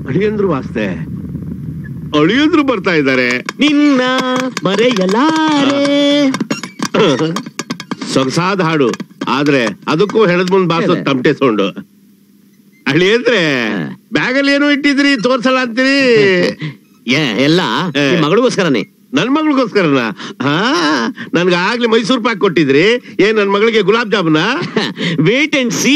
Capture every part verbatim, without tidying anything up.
ಅಳಿಯಂದ್ರು ವಾಸ್ತೆ ಅಳಿಯಂದ್ರು ಬರ್ತಾ ಇದ್ದಾರೆ. ನಿನ್ನ ಮರೆಯಲಾರೆ. ಸೊಗಸಾದ ಹಾಡು, ಆದ್ರೆ ಅದಕ್ಕೂ ಹೆಣದ್ ಮುಂದ್ ಬಾಸೋ ತಮಟೆ ಸೌಂಡು. ಅಳಿಯಂದ್ರೆ ಬ್ಯಾಗಲ್ಲಿ ಏನೋ ಇಟ್ಟಿದ್ರಿ, ತೋರ್ಸಲ್ಲ ಅಂತೀರಿ. ಎಲ್ಲ ಮಗಳಿಗೋಸ್ಕರನೇ. ನನ್ ಮಗಳಿಗೋಸ್ಕರನ? ಹಾ, ನನ್ಗ ಆಗ್ಲಿ ಮೈಸೂರ್ ಪಾಕ್ ಕೊಟ್ಟಿದ್ರಿ. ಏನ್ ನನ್ ಮಗಳಿಗೆ ಗುಲಾಬ್ ಜಾಮೂನ? Wait and see.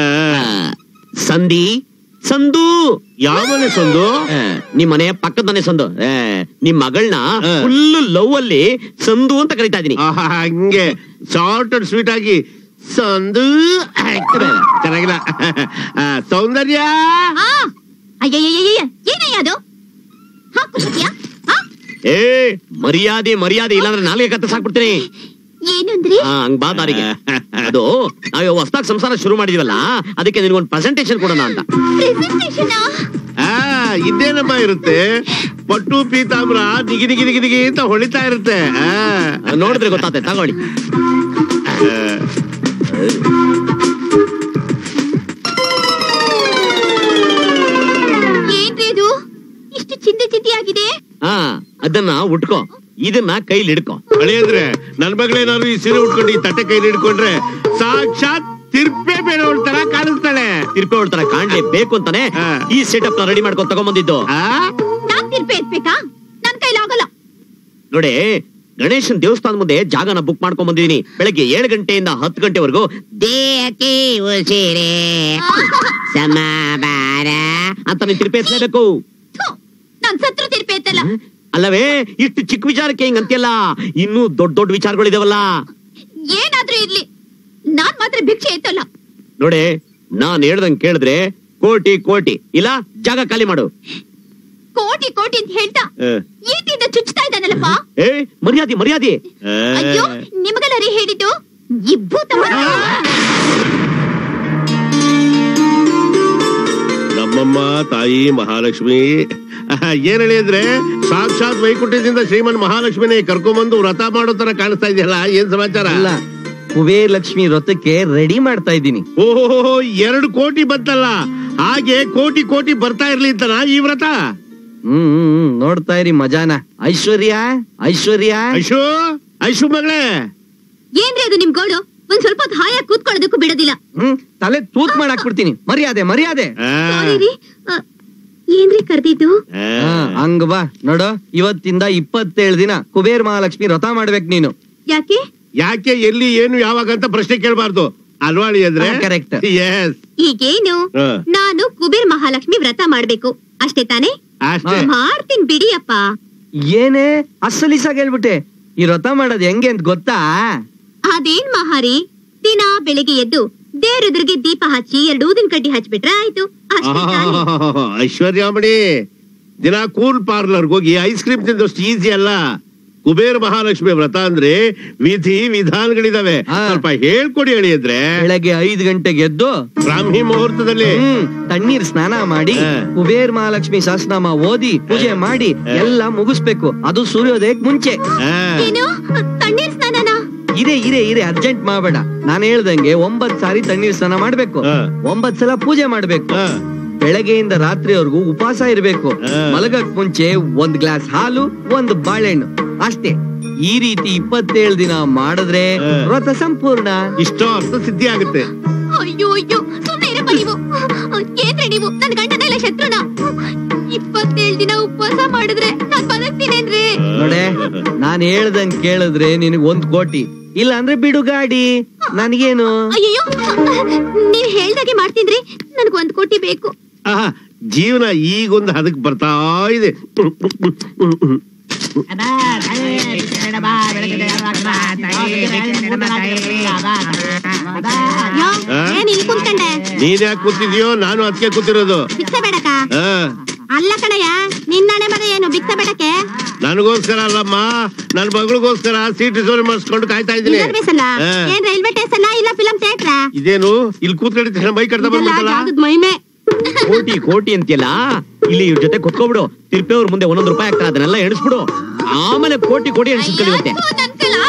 ಸಂಧಿ ಸಂದು. ಯಾವ ಮನೆ ಸಂದು? ನಿಮ್ ಮನೆ ಪಕ್ಕದ ಮನೆ ಸಂದು. ನಿಮ್ ಮಗಳನ್ನ ಫುಲ್ ಲವ್ ಅಲ್ಲಿ ಸಂದು ಅಂತ ಕರಿತಾ ಇದೀನಿ. ಹಂಗೆ ಶಾರ್ಟ್ ಅಂಡ್ ಸ್ವೀಟ್ ಆಗಿ ಸಂದು. ಚೆನ್ನಾಗಿಲ್ಲ. ಸೌಂದರ್ಯ. ಏನಯ್ಯದು? ಏ ಮರ್ಯಾದೆ ಮರ್ಯಾದೆ ಇಲ್ಲಾಂದ್ರೆ ನಾಲ್ಗೆ ಕತ್ತ ಸಾಕ್ಬಿಡ್ತೀನಿ. ಏನಂದ್ರಿ? ಹಂಗ್ ಬಾ ದಾರಿಗೆ. ಅದು ನಾವ್ ಹೊಸದಾಗಿ ಸಂಸಾರ ಶುರು ಮಾಡಿದೀವಲ್ಲ, ಅದಕ್ಕೆ ನಿನ್ಗೊಂದು ಪ್ರೆಸೆಂಟೇಶನ್ ಕೊಡೋಣ ಅಂತ. ಆ ಇದೇನಮ್ಮ ಇರುತ್ತೆ, ಪಟ್ಟು ಪೀತಾಂಬ್ರ ನಿಗಿ ನಿಗಿ ನಿಗಿ ನಿಗಿ ಅಂತ ಹೊಳಿತಾ ಇರುತ್ತೆ. ನೋಡಿದ್ರೆ ಗೊತ್ತಾಗ್ತದೆ, ತಗೊಳ್ಳಿ. ಏನ್ರಿ ಇದು ಇಷ್ಟು ಚಿಂತೆ ಚಿಂತೆಯಾಗಿದೆ? ಹಾ, ಅದನ್ನ ಉಟ್ಕೋ, ಇದನ್ನ ಕೈಲಿ ಹಿಡ್ಕೊ. ಅಳಿಯಂದ್ರೆ ನನ್ ಮಗಳೇನಾದ್ರು ಈ ಸೀರೆ ಉಟ್ಕೊಂಡು ಈ ತಟ್ಟೆ ಕೈಲಿ ಹಿಡ್ಕೊಂಡ್ರೆ ಸಾಕ್ಷಾತ್ ತಿರ್ಪೆ ಬೇರೆ ತರ ಕಾಣಿಸ್ತಾಳೆ. ತಿರ್ಪೆ ಹೊಡ್ತಾರ ಕಾಣ್ಲೇಬೇಕು ಅಂತಾನೆ ಈ ಸೆಟಪ್ ನ ರೆಡಿ ಮಾಡ್ಕೊಂಡು ತಗೊಂಡ್ಬಂದಿದ್ದು. ನಾನ್ ತಿರ್ಪೆ ಎತ್ಬೇಕಾ? ನನ್ ಕೈಲಾಗಲ್ಲ. ನೋಡಿ, ಗಣೇಶನ್ ದೇವಸ್ಥಾನ ಮುಂದೆ ಜಾಗನ ಬುಕ್ ಮಾಡ್ಕೊಂಡ್ ಬಂದಿದೀನಿ. ಬೆಳಗ್ಗೆ ಏಳು ಗಂಟೆಯಿಂದ ಹತ್ತು ಗಂಟೆವರೆಗೂ ದೇಹಕ್ಕೆ ಉಸಿರೇ ಸಮಾಧಾನ ಅಂತ ನೀನ್ ತಿರ್ಪೆ ಎತ್ತಲೇಬೇಕು. ನಾನ್ ಸತ್ರ ತಿರ್ಪೆ ಎತ್ತಲ್ಲ. ಅಲ್ಲವೇ, ಇಷ್ಟು ಚಿಕ್ಕ ವಿಚಾರಕ್ಕೆ ಹಿಂಗ್ ಅಂತೆಲ್ಲ, ಇನ್ನೂ ದೊಡ್ಡ ದೊಡ್ಡ ವಿಚಾರಗಳಿದಾವಲ್ಲ. ಏನಾದ್ರೂ ಇರ್ಲಿ, ನಾನ್ ಮಾತ್ರ ಭಿಕ್ಷೆ ಎತ್ತಲ್ಲ. ನೋಡಿ, ನಾನ್ ಹೇಳ್ದಂಗ್ ಕೇಳಿದ್ರೆ ಕೋಟಿ ಕೋಟಿ, ಇಲ್ಲ ಜಾಗ ಖಾಲಿ ಮಾಡು. ಕೋಟಿ ಕೋಟಿ ಅಂತ ಹೇಳ್ತಾ ಈಟಿಂದ ಚುಚ್ತಾ ಇದ್ದಾನಲ್ಲಪ್ಪ. ಏ ಮರ್ಯಾದೆ ಮರ್ಯಾದೆ. ಅಯ್ಯೋ, ನಿಮಗೆಲ್ಲರಿ ಹೇಳಿದ್ದು ಇಬ್ಬೂತ. ನಮ್ಮಮ್ಮ ತಾಯಿ ಮಹಾಲಕ್ಷ್ಮಿ. ಏನ್ ಹೇಳಿ ಅಂದ್ರೆ ಸಾಕ್ಷಾತ್ ವೈಕುಂಠದಿಂದ ಶ್ರೀಮನ್ ಮಹಾಲಕ್ಷ್ಮಿನೇ ಕರ್ಕೊಂಡ್ಬಂದು ವ್ರತ ಮಾಡೋ ತರ ಕಾಣಿಸ್ತಾ ಇದೆಯಲ್ಲ, ಏನ್ ಸಮಾಚಾರ? ಅಲ್ಲ, ಕುಬೇರ್ ಲಕ್ಷ್ಮಿ ವ್ರತಕ್ಕೆ ರೆಡಿ ಮಾಡ್ತಾ ಇದ್ದೀನಿ. ಓಹೋ, ಎರಡು ಕೋಟಿ ಬಂತಲ್ಲ, ಹಾಗೆ ಕೋಟಿ ಕೋಟಿ ಬರ್ತಾ ಇರ್ಲಿ ಅಂತನ ಈ ವ್ರತ. ಹ್ಮ್ ಹ್ಮ್ ನೋಡ್ತಾ ಇರಿ ಮಜಾನ. ಐಶ್ವರ್ಯ ಐಶ್ವರ್ಯ ಐಶು ಐಶು ಮಗಳೇ, ಏನ್ರಿ ಅದು ನಿಮ್ ಗೋಳು? ಒಂದ್ ಸ್ವಲ್ಪ ಹೊತ್ತು ಹಾಯಾಗಿ ಕೂತ್ಕೊಳ್ಳೋದಕ್ಕೂ ಬಿಡೋದಿಲ್ಲ. ಹ್ಮ್ ತಲೆ ತೂತ್ ಮಾಡಾಕ್ಬಿಡ್ತೀನಿ. ಮರ್ಯಾದೆ ಮರ್ಯಾದೆ. ಏನ್ರಿ ಕರ್ದಿದ್ದು? ಹಂಗ ಬಾ ನೋಡು, ಇವತ್ತಿಂದ ಇಪ್ಪತ್ತೇಳು ದಿನ ಕುಬೇರ್ ಮಹಾಲಕ್ಷ್ಮಿ ವ್ರತ ಮಾಡ್ಬೇಕು ನೀನು. ಯಾಕೆ ಯಾಕೆ ಎಲ್ಲಿ ಏನು ಯಾವಾಗ ಅಂತ ಪ್ರಶ್ನೆ ಕೇಳಬಾರ್ದು ಅಲ್ವಾಳಿ ಅಂದ್ರೆ. ಕರೆಕ್ಟ್. ಈಗೇನು, ನಾನು ಕುಬೇರ್ ಮಹಾಲಕ್ಷ್ಮಿ ವ್ರತ ಮಾಡ್ಬೇಕು ಅಷ್ಟೇ ತಾನೇ? ಮಾಡ್ತೀನಿ ಬಿಡಿಯಪ್ಪ. ಏನೇ ಅಸಲಿಸಾಗಿ ಹೇಳ್ಬಿಟ್ಟೆ. ಈ ವ್ರತ ಮಾಡೋದ್ ಹೆಂಗೆ ಅಂತ ಗೊತ್ತಾ? ಅದೇನ್ ಮಹಾರಿ, ದಿನ ಬೆಳಿಗ್ಗೆ ಎದ್ದು ದೇವ್ರೆದುರಿಗೆ ದೀಪ ಹಚ್ಚಿ ಎರಡು ಊದಿನ ಕಡ್ಡಿ ಹಚ್ಬಿಟ್ರೆ ಆಯ್ತು. ಐಶ್ವರ್ಯಾಮಣಿ, ದಿನ ಕೂಲ್ ಪಾರ್ಲರ್ ಹೋಗಿ ಐಸ್ ಕ್ರೀಮ್ ತಿಂದಷ್ಟು ಈಸಿ ಅಲ್ಲ. ಕುಬೇರ ಮಹಾಲಕ್ಷ್ಮಿ ವ್ರತ ಅಂದ್ರೆ ವಿಧಿ ವಿಧಾನಗಳಿದಾವೆ, ಸ್ವಲ್ಪ ಹೇಳ್ಕೊಡಿ ಹೇಳಿದ್ರೆ. ಬೆಳಗ್ಗೆ ಐದು ಗಂಟೆಗೆ ಎದ್ದು ಬ್ರಾಹ್ಮಿ ಮುಹೂರ್ತದಲ್ಲಿ ತಣ್ಣೀರ್ ಸ್ನಾನ ಮಾಡಿ ಕುಬೇರ್ ಮಹಾಲಕ್ಷ್ಮಿ ಸಹಸ್ರನಾಮ ಓದಿ ಪೂಜೆ ಮಾಡಿ ಎಲ್ಲ ಮುಗಿಸ್ಬೇಕು. ಅದು ಸೂರ್ಯೋದಯಕ್ಕೆ ಮುಂಚೆ. ತಣ್ಣೀರ್ ಸ್ನಾನನ? ಇರೆ ಇರೆ ಇರೆ ಅರ್ಜೆಂಟ್ ಮಾಡಬೇಡ. ನಾನು ಹೇಳ್ದಂಗೆ ಒಂಬತ್ ಸಾರಿ ತಣ್ಣೀರ್ ಸ್ನಾನ ಮಾಡ್ಬೇಕು, ಒಂಬತ್ ಸಲ ಪೂಜೆ ಮಾಡ್ಬೇಕು. ಬೆಳಗ್ಗೆಯಿಂದ ರಾತ್ರಿವರೆಗೂ ಉಪವಾಸ ಇರ್ಬೇಕು. ಮಲಗಕ್ ಮುಂಚೆ ಒಂದ್ ಗ್ಲಾಸ್ ಹಾಲು, ಒಂದು ಬಾಳೆಹಣ್ಣು ಅಷ್ಟೇ. ಈ ರೀತಿ ಇಪ್ಪತ್ತೇಳು ದಿನ ಮಾಡಿದ್ರೆ ವ್ರತ ಸಂಪೂರ್ಣ. ಇಷ್ಟೋ ಅರ್ಥ ಸಿದ್ಧಿ ಆಗುತ್ತೆ. ಅಯ್ಯೋ ಅಯ್ಯೋ, ಸುಮ್ಮನೆ ಇರಪ್ಪ ನೀವು. ಏನ್ರಿ ನೀವು ನನ್ ಗಂಡನೆಲ್ಲ ಶತ್ರುನ? ಇಪ್ಪತ್ತೇಳು ದಿನ ಉಪವಾಸ ಮಾಡಿದ್ರೆ ನಾನ್ ಬದುಕ್ತೀನೇನ್ರಿ? ನೋಡೆ, ನಾನ್ ಹೇಳ್ದಂಗ್ ಕೇಳಿದ್ರೆ ನಿನಗ್ ಒಂದ್ ಕೋಟಿ, ಇಲ್ಲ ಅಂದ್ರೆ ಬಿಡು ಗಾಡಿ, ನನ್ಗೇನು. ಅಯ್ಯೋ, ನೀವ್ ಹೇಳ್ದಾಗೆ ಮಾಡ್ತೀನ್ರಿ, ನನ್ಗ ಒಂದ್ ಕೋಟಿ ಬೇಕು. ಜೀವನ ಈಗೊಂದು ಹದಕ್ ಬರ್ತಾ ಇದೆ. ನೀನ್ ಯಾಕೆ ಕೂತಿದ್ಯೋ? ನಾನು ಅದಕ್ಕೆ ಕೂತಿರೋದು. ಭಿಕ್ಷೆ ಬೇಡಕ? ಅಲ್ಲ ಕಣಯ್ಯ, ನಿನ್ನಣೆ ಮಗ ಏನು ಭಿಕ್ಷೆ ಬೇಡಕ್ಕೆ? ನನಗೋಸ್ಕರ ಅಲ್ಲಮ್ಮ, ನನ್ ಮಗಳಿಗೋಸ್ಕರ ಸೀಟ್ ರಿಸರ್ವ್ ಮಾಡಿಸ್ಕೊಂಡು ಕಾಯ್ತಾ ಇದ್ದೀನಿ. ಏನ್ ರೈಲ್ವೆ ಸ್ಟೇಷನ್ ಇಲ್ಲ ಫಿಲಂ ಥಿಯೇಟರ್? ಇದೇನು ಇಲ್ಲಿ ಕೂತ್ಕೊಂಡಿದ್ದ ಮೈ ಕಡ್ದ ಬಂದ್ಬಿಟ್ಟಲ್ಲ. ಮೈಮೆ ಕೋಟಿ ಕೋಟಿ ಅಂತಿಯಲ್ಲ, ಇಲ್ಲಿ ಇವ್ರ ಜೊತೆ ಕುತ್ಕೊಬಿಡು. ತಿರ್ಪೆ ಅವ್ರ ಮುಂದೆ ಒಂದೊಂದು ರೂಪಾಯಿ ಆಗ್ತಾರೆ, ಅದನ್ನೆಲ್ಲ ಎಣಿಸ್ಬಿಡು. ಆಮೇಲೆ ಕೋಟಿ ಕೋಟಿ ಎಣಿಸ್ಕೊಳ್ಳಿ.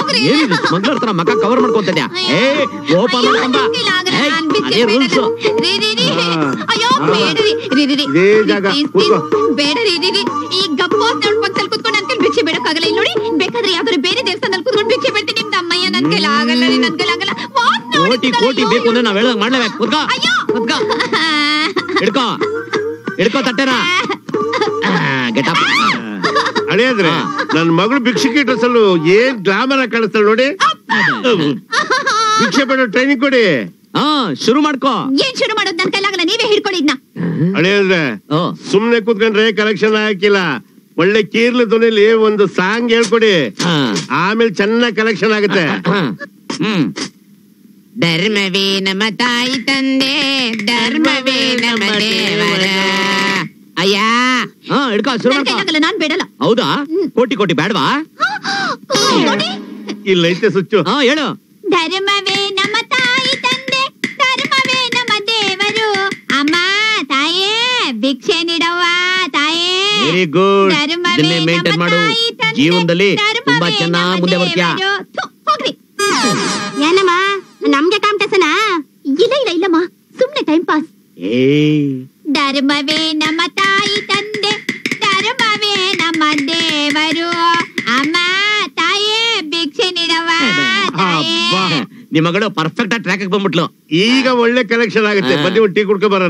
ಹೋಗ್ರಿ. ಏನಿದು ಸ್ಮಗ್ಲರ್ ತರ ಮಕ್ಕ ಕವರ್ ಮಾಡ್ಕೊಂತಿದ್ಯಾ? ಏ ಓಪನ್ ಅಯ್ಯೋ, ಮಾಡ್ಕೊಂಬ. ನನ್ಕೈಲ್ ಆಗಲ್ಲ, ಏಯ್, ನಾನ್ ಬಿಚ್ಚಿ ಅದೇ ರೂಲ್ಸ್. ರೀ, ರೀ, ರೀ. ಅಯ್ಯೋ ಬೇಡ್ರಿ ರೀ, ರೀ, ರೀ. ಇದೇ ಜಾಗ, Please, ಕೂತ್ಕೋ. please, ಬೇಡ ರೀ, ರೀ, ರೀ. ಈ ಗಪ್ಪೋಸ್ ಪಕ್ಕದಲ್ಲಿ ಕುತ್ಕೊಂಡು ನನ್ ಕೈಲಿ ಭಿಕ್ಷೆ ಬೇಡಕ್ಕಾಗಲ್ಲ. ಇಲ್ಲಿ ನೋಡಿ, ಬೇಕಾದ್ರೆ ಯಾವ್ದಾದ್ರು ಬೇರೆ ದೇವಸ್ಥಾನದಲ್ಲಿ ಕುತ್ಕೊಂಡು ಭಿಕ್ಷೆ ಬೇಡ್ತೀನಿ. ನಿಮ್ದು ಅಮ್ಮಯ್ಯ ನನ್ ಕೈಲಿ ಆಗಲ್ಲ ರೀ, ನನ್ ಕೈಲಿ ಆಗಲ್ಲ. ವಾಸ್ ನೋಡಿ, ಕೋಟಿ ಕೋಟಿ ಬೇಕು ಅಂದ್ರೆ ನಾವ್ ಹೇಳ್ದಂಗ್ ಮಾಡ್ಲೇಬೇಕು. ಕುತ್ಕೋ ಅಯ್ಯೋ. ಕುತ್ಕೋ ಹಿಡ್ಕೋ ಹಿಡ್ಕೋ ತಟ್ಟೆನ ಗೆಟಪ್. ಅಳಿಯಾದ್ರೆ ನನ್ ಮಗಳು ಭಿಕ್ಷುಕಿ ಡ್ರೆಸ್ ಅಲ್ಲೂ ಏನ್ ಗ್ಲಾಮರ್ ಆಗಿ ಕಾಣಿಸ್ತಾಳೆ ನೋಡಿ. ಭಿಕ್ಷೆ ಬೇಡ ಟ್ರೈನಿಂಗ್ ಕೊಡಿ. ಹಾ ಶುರು ಮಾಡ್ಕೋ. ಏನ್ ಶುರು ಮಾಡೋದು? ನನ್ ಕೈಲಾಗಲ್ಲ, ನೀವೇ ಹಿಡ್ಕೊಳ್ಳಿ ಇದ್ನ. ಅಳಿಯಾದ್ರೆ ಓ ಸುಮ್ನೆ ಕೂತ್ಕೊಂಡ್ರೆ ಕಲೆಕ್ಷನ್ ಹಾಕಿಲ್ಲ. ಒಳ್ಳೆ ಕೀರ್ಲು ಧ್ವನಿಲಿ ಒಂದು ಸಾಂಗ್ ಹೇಳ್ಕೊಡಿ, ಹಾ. ಆಮೇಲೆ ಚೆನ್ನಾಗ್ ಕಲೆಕ್ಷನ್ ಆಗುತ್ತೆ. ಹ್ಮ್ ಧರ್ಮವೇ ನಮ್ಮ ತಾಯಿ ತಂದೆ, ಧರ್ಮವೇ ನಮ್ಮ ದೇವರ. ಅಯ್ಯ ಹಾ ಹಿಡ್ಕೋ ಶುರು ನನ್ ಮಾಡ್ಕೋ. ಕೈಲಾಗಲ್ಲ, ನಾನ್ ಬೇಡಲ್ಲ. ಹೌದಾ ಕೋಟಿ ಕೋಟಿ ಬೇಡವಾ? ನೋಡಿ, ಇಲ್ಲ ಐತೆ ಸುಚ್ಚು. ಹಾ ಹೇಳು. ಧರ್ಮವೇ ನಮ್ಮ ತಾಯಿ ತಂದೆ, ಧರ್ಮವೇ ನಮ್ಮ ದೇವರು. ಅಮ್ಮ ತಾಯೇ ಭಿಕ್ಷೆ ನೀಡವ್ವ ತಾಯೇ. Very good. ಧರ್ಮವೇ ಇದನ್ನೇ ಮೇಂಟೈನ್ ನಮ್ಮ ಮಾಡು. ತಾಯಿ ತಂದೆ, ಜೀವನದಲ್ಲಿ ಧರ್ಮವೇ ತುಂಬಾ ಚೆನ್ನಾಗ್ ನಮ್ಮ ಮುಂದೆ ಬರ್ತೀಯಾ. ದೇವರು. ಥು, ಹೋಗ್ರಿ. ಏನಮ್ಮ ನಮ್ಗೆ ಕಾಂಪಿಟೇಷನ್? ಇಲ್ಲ ಇಲ್ಲ ಇಲ್ಲಮ್ಮ, ಸುಮ್ನೆ ಟೈಮ್ ಪಾಸ್. ಏ ಧರ್ಮವೇ ನಮ್ಮ ತಾಯಿ ತಂದೆ, ಧರ್ಮವೇ ನಮ್ಮ ದೇವರು. ಅಮ್ಮ ತಾಯೇ ಭಿಕ್ಷೆ ನೀಡವ್ವ ತಾಯೇ. ಅಬ್ಬಾ. ನಿಮ್ ಮಗಳು ಪರ್ಫೆಕ್ಟ್ ಆಗಿ ಟ್ರ್ಯಾಕ್ ಬಂದ್ಬಿಟ್ಲು. ಈಗ ಒಳ್ಳೆ ಕಲೆಕ್ಷನ್ ಆಗುತ್ತೆ. ಹಾ. ಬನ್ನಿ ಒಂದು ಟೀ ಕುಡ್ಕೊ ಬರೋಣ.